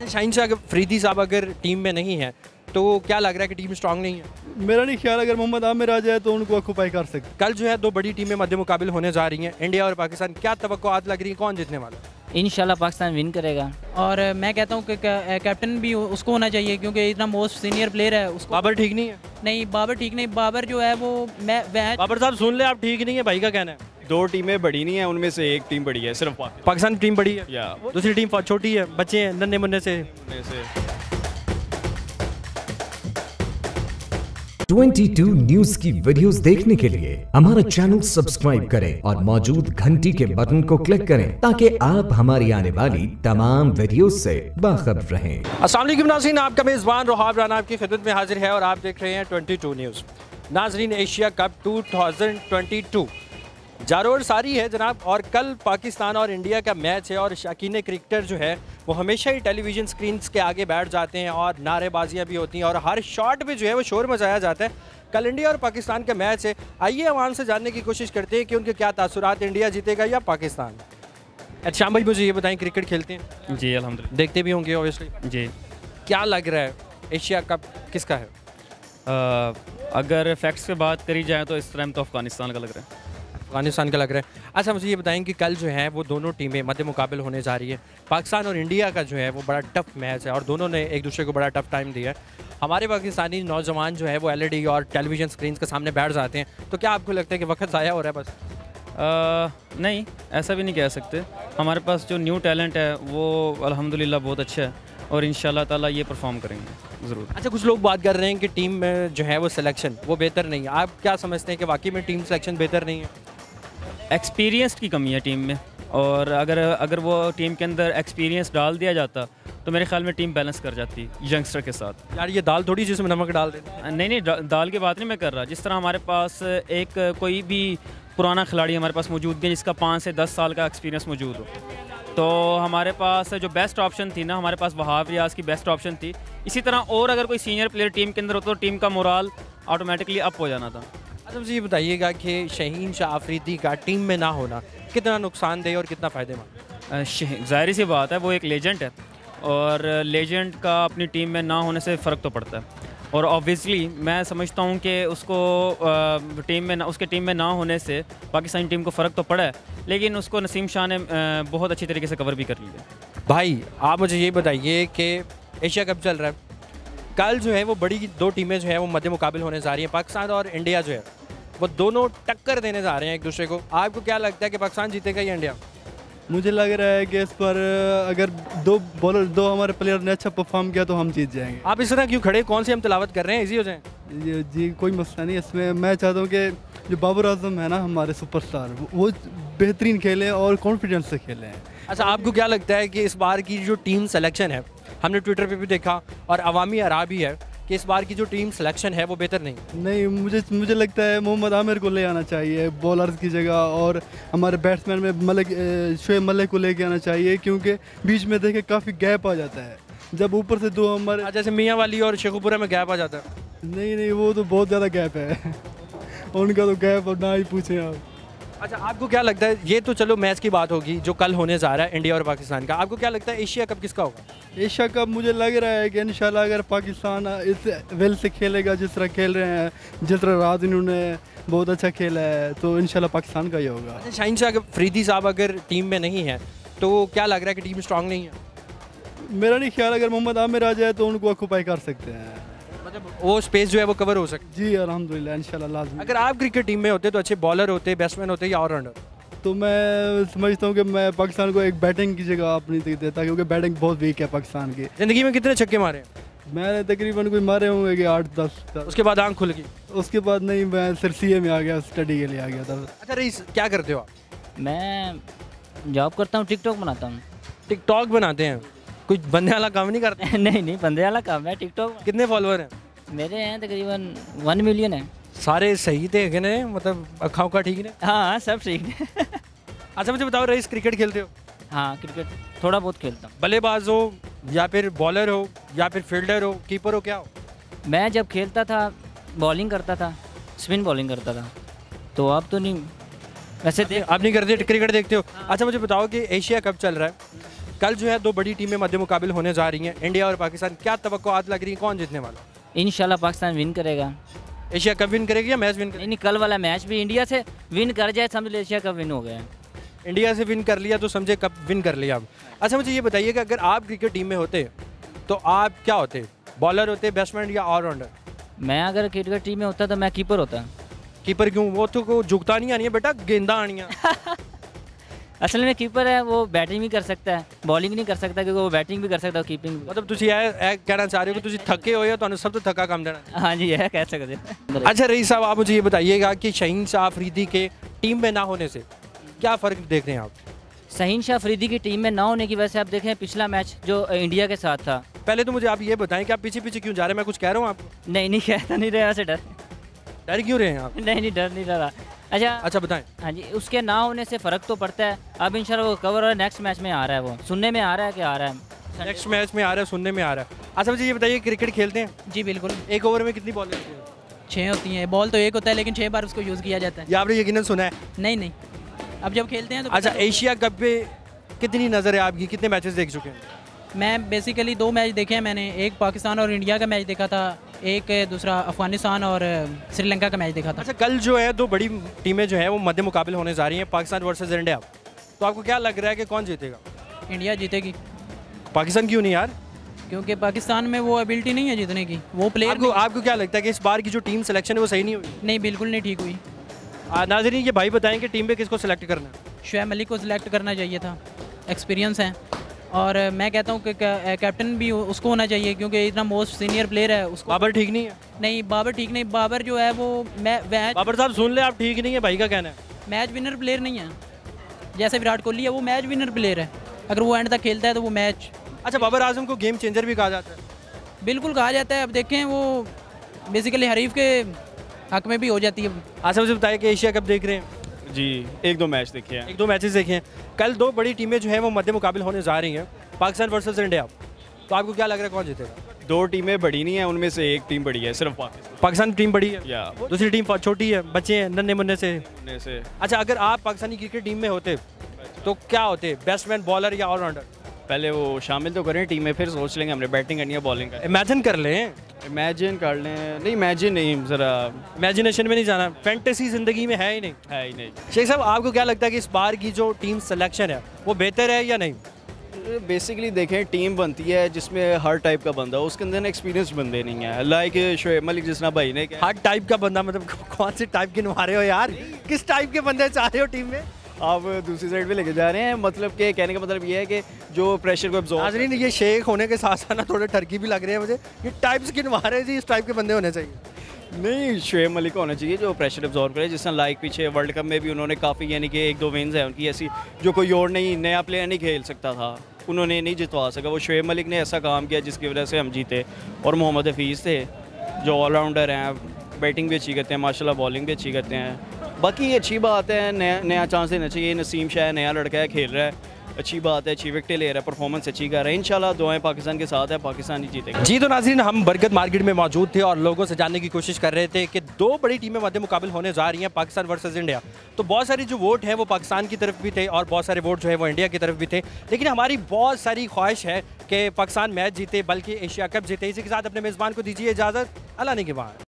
शाहीन शाह अफरीदी साहब अगर टीम में नहीं है तो क्या लग रहा है कि टीम स्ट्रांग नहीं है? मेरा नहीं ख्याल, अगर मोहम्मद आमिर आ जाए तो उनको ऑक्यूपाई कर सकते। कल जो है दो बड़ी टीमें मध्य मुकाबिल होने जा रही हैं, इंडिया और पाकिस्तान। क्या तवक्कुआत लग रही है, कौन जीतने वाला है? इंशाल्लाह पाकिस्तान विन करेगा। और मैं कहता हूँ कि कैप्टन भी उसको होना चाहिए क्योंकि इतना मोस्ट सीनियर प्लेयर है उसको। बाबर ठीक नहीं है? नहीं, बाबर ठीक नहीं। बाबर जो है वो बाबर साहब सुन ले, आप ठीक नहीं है, भाई का कहना है। दो टीमें बड़ी नहीं है, उनमें से एक टीम बड़ी है, सिर्फ पाकिस्तान की टीम बड़ी है या दूसरी टीम छोटी है, बच्चे हैं नन्हे मुन्ने से। 22 न्यूज की वीडियोस देखने के लिए हमारा चैनल सब्सक्राइब करें और मौजूद घंटी के बटन को क्लिक करें ताकि आप हमारी आने वाली तमाम वीडियोस से बाखबर रहें। अस्सलाम वालेकुम नाज़रीन, आपका मेज़बान रोहाब राना आपकी खिदमत में हाजिर है और आप देख रहे हैं 22 न्यूज़। नाज़रीन, एशिया कप 2022 जारोर सारी है जनाब, और कल पाकिस्तान और इंडिया का मैच है और शौकीन क्रिकेटर जो है वो हमेशा ही टेलीविज़न स्क्रीन्स के आगे बैठ जाते हैं और नारेबाजियाँ भी होती हैं और हर शॉट पे जो है वो शोर मचाया जाता है। कल इंडिया और पाकिस्तान का मैच है, आइए अवाम से जानने की कोशिश करते हैं कि उनके क्या तासुरात, इंडिया जीतेगा या पाकिस्तान। अच्छा भाई, मुझे ये बताएं, क्रिकेट खेलते हैं? जी अल्हम्दुलिल्लाह। देखते भी होंगे ऑब्वियसली जी। क्या लग रहा है एशिया कप किसका है? अगर फैक्ट्स पे बात करी जाए तो इस टाइम तो अफगानिस्तान का लग रहा है। अफगानिस्तान का लग रहा है। अच्छा मुझे ये बताएं कि कल जो है वो दोनों टीमें मध्य मुकाबिल होने जा रही है। पाकिस्तान और इंडिया का जो है वो बड़ा टफ मैच है और दोनों ने एक दूसरे को बड़ा टफ टाइम दिया है। हमारे पाकिस्तानी नौजवान जो है वो एलईडी और टेलीविज़न स्क्रीन के सामने बैठ जाते हैं, तो क्या आपको लगता है कि वक्त ज़ाया हो रहा है बस? नहीं, ऐसा भी नहीं कह सकते। हमारे पास जो न्यू टैलेंट है वो अल्हम्दुलिल्लाह बहुत अच्छा है और इंशाल्लाह ताला ये परफॉर्म करेंगे ज़रूर। अच्छा, कुछ लोग बात कर रहे हैं कि टीम में जो है वो सिलेक्शन वो बेहतर नहीं है। आप क्या समझते हैं कि वाकई में टीम सिलेक्शन बेहतर नहीं है? एक्सपीरियंस की कमी है टीम में, और अगर वो टीम के अंदर एक्सपीरियंस डाल दिया जाता तो मेरे ख्याल में टीम बैलेंस कर जाती यंगस्टर के साथ। यार ये दाल थोड़ी जिसमें नमक डाल देते। नहीं, दाल की बात नहीं मैं कर रहा। जिस तरह हमारे पास एक कोई भी पुराना खिलाड़ी हमारे पास मौजूद है जिसका 5 से 10 साल का एक्सपीरियंस मौजूद हो, तो हमारे पास जो बेस्ट ऑप्शन थी ना, हमारे पास वहाब रियाज की बेस्ट ऑप्शन थी। इसी तरह और अगर कोई सीनियर प्लेयर टीम के अंदर हो तो टीम का मोराल ऑटोमेटिकली अप हो जाना था। अच्छा मुझे ये बताइएगा कि शाहीन शाह अफरीदी का टीम में ना होना कितना नुकसानदेह और कितना फ़ायदेमंद? ज़ाहिर सी बात है, वो एक लेजेंड है और लेजेंड का अपनी टीम में ना होने से फ़र्क तो पड़ता है। और ऑब्वियसली मैं समझता हूँ कि उसको उसके टीम में ना होने से पाकिस्तानी टीम को फ़र्क तो पड़ा है, लेकिन उसको नसीम शाह ने बहुत अच्छी तरीके से कवर भी कर लिया। भाई आप मुझे ये बताइए कि एशिया कप चल रहा है, कल जो है वो बड़ी दो टीमें जो है वो मध्य मुकाबिल होने जा रही हैं। पाकिस्तान और इंडिया जो है वो दोनों टक्कर देने जा रहे हैं एक दूसरे को। आपको क्या लगता है कि पाकिस्तान जीतेगा या इंडिया? मुझे लग रहा है कि इस पर अगर दो हमारे प्लेयर ने अच्छा परफॉर्म किया तो हम जीत जाएंगे। आप इस तरह क्यों खड़े, कौन सी हम तिलावत कर रहे हैं, इजी हो जाए? जी कोई मसला नहीं इसमें। मैं चाहता हूँ कि जो बाबर आजम है ना हमारे सुपरस्टार, वो बेहतरीन खेलें और कॉन्फिडेंस से खेलें। अच्छा, आपको क्या लगता है कि इस बार की जो टीम सिलेक्शन है, हमने ट्विटर पे भी देखा और अवामी आरा भी है कि इस बार की जो टीम सिलेक्शन है वो बेहतर नहीं? मुझे लगता है मोहम्मद आमिर को ले आना चाहिए बॉलर्स की जगह, और हमारे बैट्समैन में शोएब मलिक को लेके आना चाहिए, क्योंकि बीच में देखे काफ़ी गैप आ जाता है। जब ऊपर से दो हमारे जैसे मियाँ वाली और शेखुपुरा में गैप आ जाता है। नहीं, वो तो बहुत ज़्यादा गैप है उनका तो गैप और ना ही पूछें आप। अच्छा, आपको क्या लगता है, ये तो चलो मैच की बात होगी जो कल होने जा रहा है इंडिया और पाकिस्तान का, आपको क्या लगता है एशिया कप किसका होगा? एशिया कप मुझे लग रहा है कि इंशाल्लाह अगर पाकिस्तान इस वेल से खेलेगा, जिस तरह खेल रहे हैं, जिस तरह रात इन्होंने बहुत अच्छा खेला है, तो इंशाल्लाह पाकिस्तान का ही होगा। अच्छा, शाहीन शाह अफरीदी साहब अगर टीम में नहीं है तो क्या लग रहा है कि टीम स्ट्रांग नहीं है? मेरा नहीं ख्याल, अगर मोहम्मद आमिर आ जाए तो उनको ऑक्यूपाई कर सकते हैं, मतलब वो स्पेस जो है वो कवर हो सकती है। जी अल्हम्दुलिल्लाह, इंशाल्लाह लाज़मी। अगर आप क्रिकेट टीम में होते तो अच्छे बॉलर होते, बैट्समैन होते या ऑलराउंडर? तो मैं समझता हूँ कि मैं पाकिस्तान को एक बैटिंग की जगह अपनी देता, क्योंकि बैटिंग बहुत वीक है पाकिस्तान की। ज़िंदगी में कितने छक्के मारे हैं? मैंने तकरीबन कोई मारे होंगे कि 8-10। उसके बाद आंख खुल गई? उसके बाद नहीं, मैं सिर्फ CA में आ गया, स्टडी के लिए आ गया था। अच्छा रईस, क्या करते हो आप? मैं जॉब करता हूँ, टिकटॉक बनाता हूँ। टिकटॉक बनाते हैं? कुछ बंदे वाला काम नहीं करते? नहीं, बंदे वाला काम है टिकटॉक। कितने फॉलोअर हैं? मेरे हैं तकरीबन 1 मिलियन है। सारे सही थे कि नहीं, मतलब अखाओं का ठीक है? हाँ सब ठीक है। अच्छा मुझे बताओ रईस, क्रिकेट खेलते हो? हाँ क्रिकेट थोड़ा बहुत खेलता हूँ। बल्लेबाज हो या फिर बॉलर हो या फिर फील्डर हो, कीपर हो, क्या हो? मैं जब खेलता था बॉलिंग करता था, स्पिन बॉलिंग करता था, तो अब तो नहीं। वैसे आप नहीं करते, क्रिकेट देखते हो? अच्छा मुझे बताओ कि एशिया कप चल रहा है, कल जो है दो बड़ी टीमें मध्य मुकाबिल होने जा रही हैं, इंडिया और पाकिस्तान। क्या तवक्कुआत लग रही है, कौन जीतने वाला? इंशाल्लाह पाकिस्तान विन करेगा। एशिया कप विन करेगी या मैच विन करेगी? नहीं, कल वाला मैच भी इंडिया से विन कर जाए, समझ लो एशिया कप विन हो गया। इंडिया से विन कर लिया तो समझे कप विन कर लिया अब। अच्छा मुझे ये बताइए कि अगर आप क्रिकेट टीम में होते तो आप क्या होते? बॉलर होते, बैट्समैन या ऑलराउंडर? मैं अगर क्रिकेट टीम में होता तो मैं कीपर होता। कीपर क्यों? वो तो को झुकता नहीं आनी है बेटा, गेंदा आनी है। असल में कीपर है, वो बैटिंग भी कर सकता है, बॉलिंग नहीं कर सकता, क्योंकि वो बैटिंग भी कर सकता है, कीपिंग भी। मतलब तुझे कहना चाह रहे हो कि तुझे थके हो या तो सब तो थका काम देना? हाँ जी, है कह सकते हैं। अच्छा रईस साहब, आप मुझे ये बताइएगा कि शाहीन शाह अफरीदी के टीम में ना होने से क्या फ़र्क देख रहे हैं आप? शाहीन शाह अफरीदी की टीम में ना होने की वजह से आप देखें पिछला मैच जो इंडिया के साथ था। पहले तो मुझे आप ये बताएं कि आप पीछे पीछे क्यों जा रहे हैं? मैं कुछ कह रहा हूँ आपको? नहीं कहता नहीं रहा, ऐसे डर क्यों रहे हैं आप? नहीं डर नहीं रहा। अच्छा बताएं। हाँ जी, उसके ना होने से फ़र्क तो पड़ता है। अब इंशाल्लाह वो कवर और नेक्स्ट मैच में आ रहा है, वो सुनने में आ रहा है कि आ रहा है, नेक्स्ट मैच में आ रहा है, सुनने में आ रहा है। अच्छा मुझे ये बताइए, क्रिकेट खेलते हैं? जी बिल्कुल। एक ओवर में कितनी बॉल होती है? 6 होती हैं। बॉल तो एक होता है लेकिन 6 बार उसको यूज़ किया जाता है। ये आपने यकीनन सुना है? नहीं, अब जब खेलते हैं तो। अच्छा एशिया कप पे कितनी नज़र है आपकी, कितने मैचेस देख चुके हैं? मैं बेसिकली 2 मैच देखे हैं मैंने। एक पाकिस्तान और इंडिया का मैच देखा था, एक दूसरा अफगानिस्तान और श्रीलंका का मैच देखा था। अच्छा कल जो है दो बड़ी टीमें जो है वो मध्य मुकाबिल होने जा रही हैं, पाकिस्तान वर्सेस इंडिया। तो आपको क्या लग रहा है कि कौन जीतेगा? इंडिया जीतेगी। पाकिस्तान क्यों नहीं यार? क्योंकि पाकिस्तान में वो एबिलिटी नहीं है जीतने की, वो प्लेयर। आपको क्या लगता है कि इस बार की जो टीम सिलेक्शन है वो सही नहीं हुई? नहीं, बिल्कुल नहीं ठीक हुई। नाज़रीन ये भाई बताएं कि टीम में किसको सिलेक्ट करना है? शुएब मलिक को सिलेक्ट करना चाहिए था, एक्सपीरियंस है। और मैं कहता हूँ कि कैप्टन भी उसको होना चाहिए, क्योंकि इतना मोस्ट सीनियर प्लेयर है उसको। बाबर ठीक नहीं है? नहीं, बाबर ठीक नहीं। बाबर जो है वो बाबर साहब सुन ले, आप ठीक नहीं है, भाई का कहना है। मैच विनर प्लेयर नहीं है। जैसे विराट कोहली है, वो मैच विनर प्लेयर है। अगर वो एंड तक खेलता है तो वो मैच। अच्छा बाबर आजम को गेम चेंजर भी कहा जाता है? बिल्कुल कहा जाता है। अब देखें, वो बेसिकली हरीफ के हक में भी हो जाती है। अच्छा मुझे बताया कि एशिया कप देख रहे हैं? जी, 1-2 मैच देखे हैं। 1-2 मैचेस देखे हैं। कल दो बड़ी टीमें जो हैं वो मध्य मुकाबिल होने जा रही हैं, पाकिस्तान वर्सेस इंडिया। तो आपको क्या लग रहा है कौन जीतेगा? 2 टीमें बड़ी नहीं हैं, उनमें से एक टीम बड़ी है, सिर्फ पाकिस्तान टीम बड़ी है या दूसरी टीम छोटी है, बच्चे हैं नन्हे मुन्ने से। से। अच्छा अगर आप पाकिस्तानी क्रिकेट टीम में होते तो क्या होते? बैट्समैन, बॉलर या ऑलराउंडर? पहले वो शामिल तो करें टीम में, फिर सोच लेंगे हमने बैटिंग करनी है बॉलिंग करनी है। इमेजिन कर लें। इमेजिन कर लें? नहीं, इमेजिन नहीं, ज़रा इमेजिनेशन में नहीं जाना, फैंटेसी ज़िंदगी में है ही नहीं। है ही नहीं। शेख साहब आपको क्या लगता है कि इस बार की जो टीम सिलेक्शन है वो बेहतर है या नहीं? बेसिकली देखें, टीम बनती है जिसमें हर टाइप का बंदा हो, उसके अंदर एक्सपीरियंस बंदे नहीं है। लाइक शुएब मलिक जिस भाई ने हर टाइप का बंदा, मतलब कौन सी टाइप गिनवा रहे हो यार? किस टाइप के बंदे चाह रहे हो टीम में? आप दूसरी साइड पे लेके जा रहे हैं। मतलब कि कहने का मतलब ये है कि जो प्रेशर को एब्जॉर्ब। नाज़रीन ये शेख होने के साथ साथ ना थोड़े ठरकी भी लग रहे हैं मुझे। ये टाइप्स गिनवा रहे हैं जी, इस टाइप के बंदे होने चाहिए। नहीं, शुएब मलिक होना चाहिए जो प्रेशर एब्जॉर्ब करे। जिस तरह लाइक पीछे वर्ल्ड कप में भी उन्होंने काफ़ी, यानी कि 1-2 विन्स है उनकी ऐसी, जो कोई और नहीं, नया प्लेयर नहीं खेल सकता था, उन्होंने नहीं जितवा सका। वो शुएब मलिक ने ऐसा काम किया जिसकी वजह से हम जीते। और मोहम्मद हफीज़ थे जो ऑलराउंडर हैं, बैटिंग भी अच्छी करते हैं माशाल्लाह, बॉलिंग भी अच्छी करते हैं। बाकी ये अच्छी बात है, नया चांस देना चाहिए। नसीम शाह नया लड़का है, खेल रहा है, अच्छी बात है, अच्छी विकेटें ले रहा है, परफॉर्मेंस अच्छी कर रहा है। इंशाल्लाह दुआएं पाकिस्तान के साथ है, पाकिस्तान ही जीतेगा। जी तो नाज़रीन हम बरगद मार्केट में मौजूद थे और लोगों से जानने की कोशिश कर रहे थे कि दो बड़ी टीमें मध्य मुकाबिल होने जा रही हैं, पाकिस्तान वर्सेस इंडिया। तो बहुत सारी जो वोट हैं वो पाकिस्तान की तरफ भी थे और बहुत सारे वोट जो है वो इंडिया की तरफ भी थे। लेकिन हमारी बहुत सारी ख्वाहिश है कि पाकिस्तान मैच जीते, बल्कि एशिया कप जीते। इसी के साथ अपने मेज़बान को दीजिए इजाज़त। अल्लाह ने के बाद।